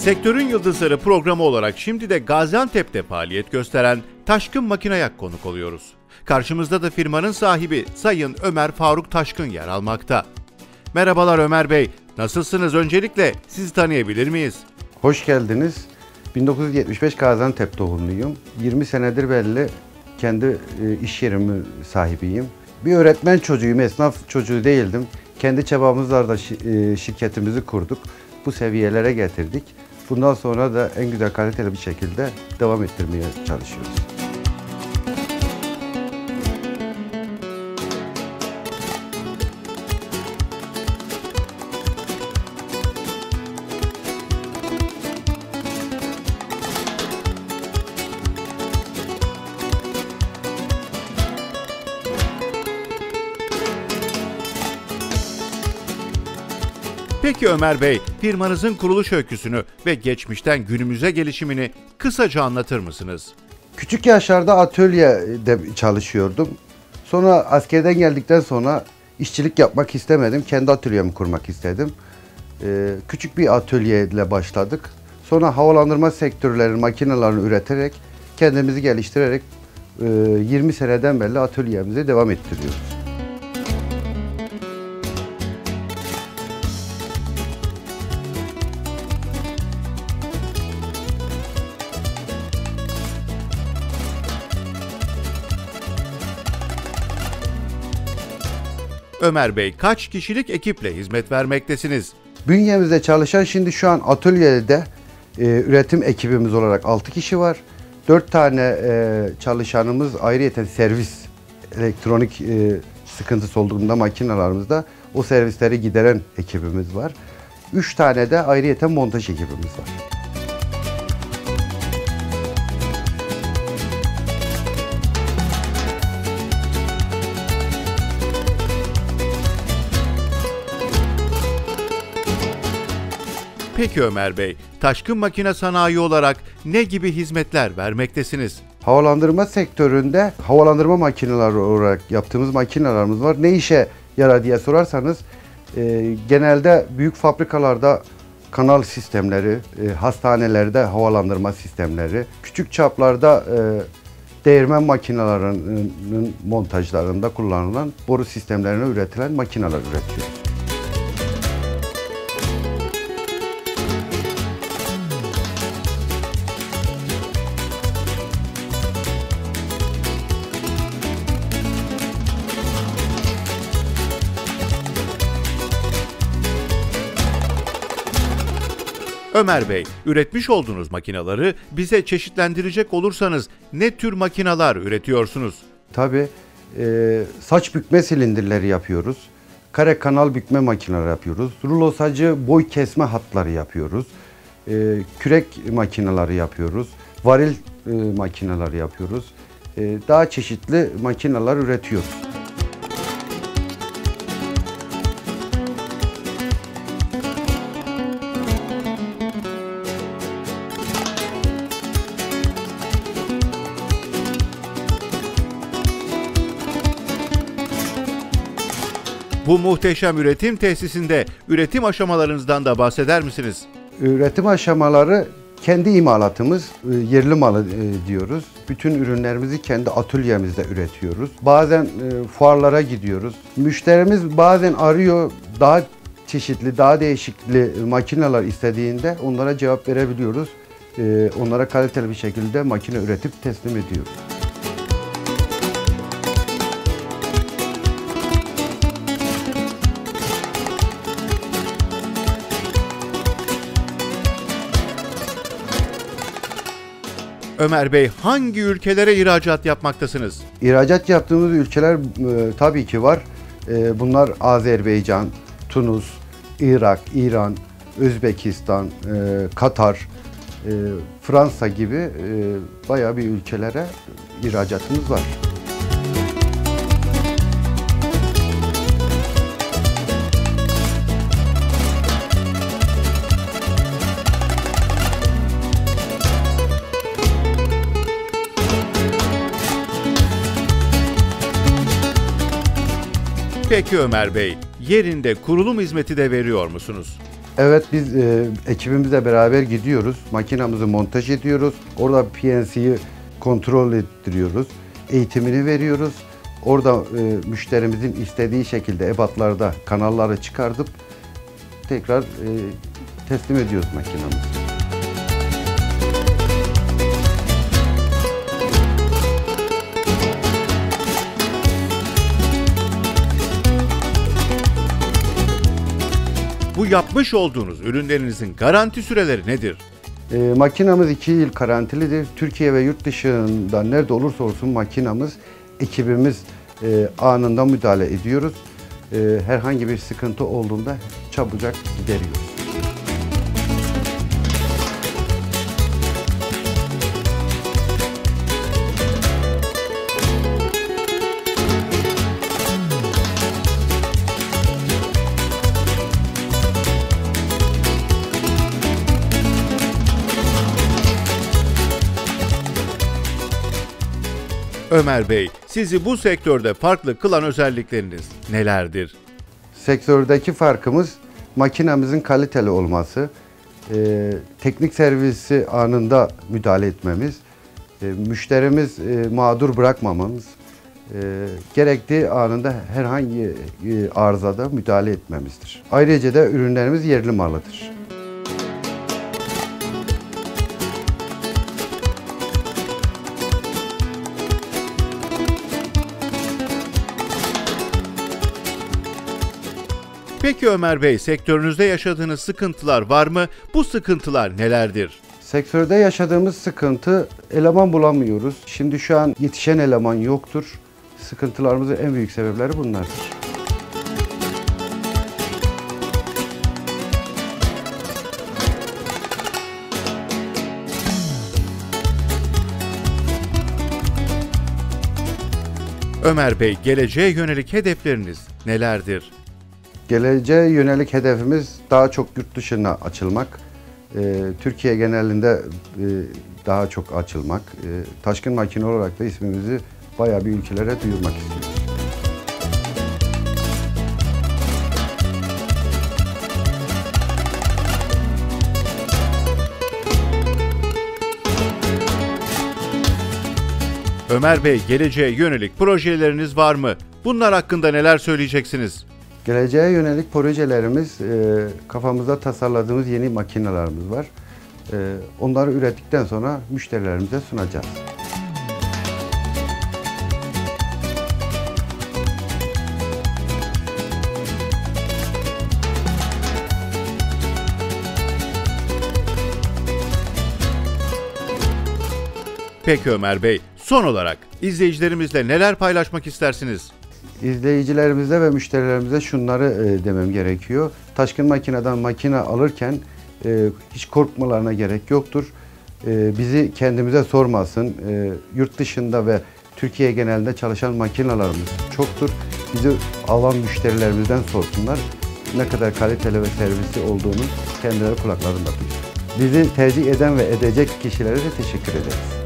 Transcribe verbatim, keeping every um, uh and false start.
Sektörün Yıldızları programı olarak şimdi de Gaziantep'te faaliyet gösteren Taşkın Makina'ya konuk oluyoruz. Karşımızda da firmanın sahibi Sayın Ömer Faruk Taşkın yer almakta. Merhabalar Ömer Bey, nasılsınız? Öncelikle sizi tanıyabilir miyiz? Hoş geldiniz. bin dokuz yüz yetmiş beş Gaziantep doğumluyum. yirmi senedir belli kendi iş yerimin sahibiyim. Bir öğretmen çocuğuyum, esnaf çocuğu değildim. Kendi çabamızla da şirketimizi kurduk. Bu seviyelere getirdik. Bundan sonra da en güzel kaliteli bir şekilde devam ettirmeye çalışıyoruz. Peki Ömer Bey, firmanızın kuruluş öyküsünü ve geçmişten günümüze gelişimini kısaca anlatır mısınız? Küçük yaşlarda atölyede çalışıyordum. Sonra askerden geldikten sonra işçilik yapmak istemedim. Kendi atölyemi kurmak istedim. Ee, küçük bir atölyeyle başladık. Sonra havalandırma sektörlerinin makinelerini üreterek, kendimizi geliştirerek e, yirmi seneden beri atölyemize devam ettiriyoruz. Ömer Bey, kaç kişilik ekiple hizmet vermektesiniz? Bünyemizde çalışan şimdi şu an atölyede e, üretim ekibimiz olarak altı kişi var. dört tane e, çalışanımız ayrıyeten servis, elektronik e, sıkıntısı olduğunda makinalarımızda o servisleri gideren ekibimiz var. üç tane de ayrıyeten montaj ekibimiz var. Peki Ömer Bey, Taşkın Makina Sanayi olarak ne gibi hizmetler vermektesiniz? Havalandırma sektöründe havalandırma makineleri olarak yaptığımız makinelerimiz var. Ne işe yarar diye sorarsanız e, genelde büyük fabrikalarda kanal sistemleri, e, hastanelerde havalandırma sistemleri, küçük çaplarda e, değirmen makinelerinin montajlarında kullanılan boru sistemlerine üretilen makineler üretiyoruz. Ömer Bey, üretmiş olduğunuz makinaları bize çeşitlendirecek olursanız ne tür makinalar üretiyorsunuz? Tabii e, saç bükme silindirleri yapıyoruz. Kare kanal bükme makineleri yapıyoruz. Rulo sacı boy kesme hatları yapıyoruz. E, kürek makineleri yapıyoruz. Varil e, makineleri yapıyoruz. E, daha çeşitli makineler üretiyoruz. Bu muhteşem üretim tesisinde üretim aşamalarınızdan da bahseder misiniz? Üretim aşamaları kendi imalatımız, yerli malı diyoruz. Bütün ürünlerimizi kendi atölyemizde üretiyoruz. Bazen fuarlara gidiyoruz. Müşterimiz bazen arıyor, daha çeşitli, daha değişikli makineler istediğinde onlara cevap verebiliyoruz. Onlara kaliteli bir şekilde makine üretip teslim ediyoruz. Ömer Bey, hangi ülkelere ihracat yapmaktasınız? İhracat yaptığımız ülkeler e, tabii ki var. E, bunlar Azerbaycan, Tunus, Irak, İran, Özbekistan, e, Katar, e, Fransa gibi e, bayağı bir ülkelere ihracatımız var. Peki Ömer Bey, yerinde kurulum hizmeti de veriyor musunuz? Evet, biz e, ekibimizle beraber gidiyoruz. Makinamızı montaj ediyoruz. Orada P L C'yi kontrol ettiriyoruz. Eğitimini veriyoruz. Orada e, müşterimizin istediği şekilde ebatlarda kanalları çıkartıp tekrar e, teslim ediyoruz makinamızı. Bu yapmış olduğunuz ürünlerinizin garanti süreleri nedir? E, makinamız iki yıl garantilidir. Türkiye ve yurt dışında nerede olursa olsun makinamız, ekibimiz e, anında müdahale ediyoruz. E, herhangi bir sıkıntı olduğunda çabucak gideriyoruz. Ömer Bey, sizi bu sektörde farklı kılan özellikleriniz nelerdir? Sektördeki farkımız makinamızın kaliteli olması, e, teknik servisi anında müdahale etmemiz, e, müşterimiz e, mağdur bırakmamamız, e, gerektiği anında herhangi e, arızada müdahale etmemizdir. Ayrıca da ürünlerimiz yerli malıdır. Peki Ömer Bey, sektörünüzde yaşadığınız sıkıntılar var mı? Bu sıkıntılar nelerdir? Sektörde yaşadığımız sıkıntı, eleman bulamıyoruz. Şimdi şu an yetişen eleman yoktur. Sıkıntılarımızın en büyük sebepleri bunlardır. Ömer Bey, geleceğe yönelik hedefleriniz nelerdir? Geleceğe yönelik hedefimiz daha çok yurt dışına açılmak, e, Türkiye genelinde e, daha çok açılmak, e, Taşkın Makine olarak da ismimizi bayağı bir ülkelere duyurmak istiyoruz. Ömer Bey, geleceğe yönelik projeleriniz var mı? Bunlar hakkında neler söyleyeceksiniz? Geleceğe yönelik projelerimiz, e, kafamızda tasarladığımız yeni makinelerimiz var. E, onları ürettikten sonra müşterilerimize sunacağız. Peki Ömer Bey, son olarak izleyicilerimizle neler paylaşmak istersiniz? İzleyicilerimize ve müşterilerimize şunları e, demem gerekiyor. Taşkın Makine'den makine alırken e, hiç korkmalarına gerek yoktur. E, bizi kendimize sormasın. E, yurt dışında ve Türkiye genelinde çalışan makinelerimiz çoktur. Bizi alan müşterilerimizden sorsunlar. Ne kadar kaliteli ve servisi olduğunu kendileri kulaklarında duysun. Bizi tercih eden ve edecek kişilere de teşekkür ederiz.